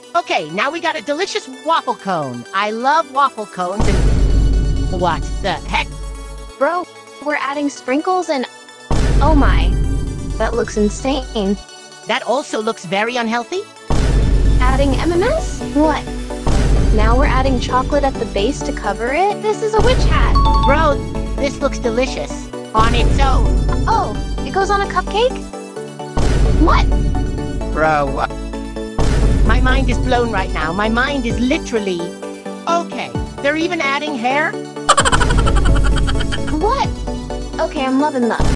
Okay, now we got a delicious waffle cone. I love waffle cones and... What the heck? Bro, we're adding sprinkles and... Oh my. That looks insane. That also looks very unhealthy. Adding MMS? What? Now we're adding chocolate at the base to cover it? This is a witch hat. Bro, this looks delicious. On its own. Oh, it goes on a cupcake? What? Bro, my mind is blown right now. My mind is literally... Okay, they're even adding hair? What? Okay, I'm loving that.